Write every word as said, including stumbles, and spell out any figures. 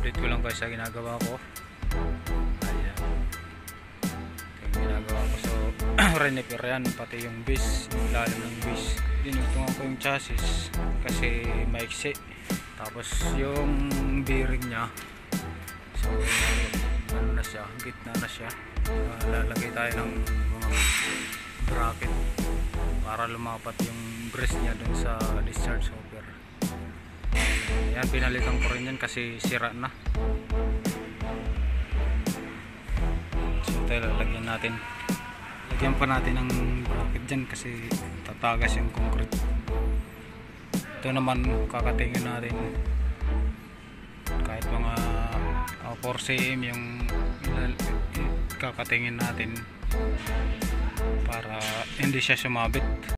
update ko lang guys sa ginagawa ko. Ayan, ito yung ginagawa ko. So reniper yan, pati yung base, yung lalim ng base. Dinugtungan ko yung chassis kasi maiksi, tapos yung bearing nya, so ano na siya, gitna na siya. Uh, lalagay tayo ng mga bracket para lumapat yung brace nya dun sa discharge hopper. Ayan, pinalitan ko rin yan kasi sira na. So tayo lalagyan natin, lagyan pa natin ng bracket dyan kasi tatagas yung concrete. Ito naman kakatingin natin kahit mga uh, four centimeters yung kakatingin natin para hindi siya sumabit.